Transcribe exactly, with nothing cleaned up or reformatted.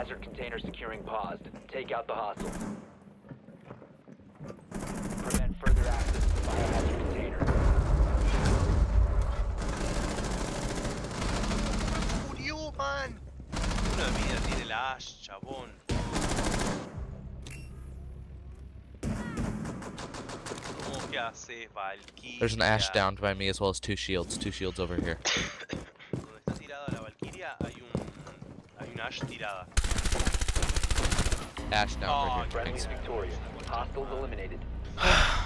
Biohazard container securing paused. Take out the hostiles. Prevent further access to the biohazard container. Murió, man. Una vida tiene la Ash, chabón. ¿Cómo que haces, Valkyria? There's an Ash downed by me as well as two shields. Two shields over here. Donde está tirada la Valkyria hay un hay una Ash tirada. Ash down Oh, right here. Friendly's victorious. Hostiles eliminated.